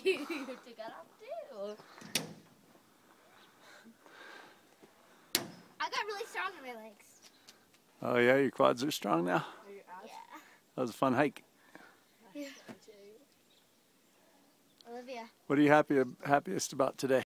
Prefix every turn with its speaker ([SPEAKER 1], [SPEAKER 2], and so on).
[SPEAKER 1] You took that off too. I got really strong in my legs.
[SPEAKER 2] Oh yeah, your quads are strong now?
[SPEAKER 1] Yeah.
[SPEAKER 2] That was a fun hike.
[SPEAKER 1] Yeah. Olivia.
[SPEAKER 2] What are you happiest about today?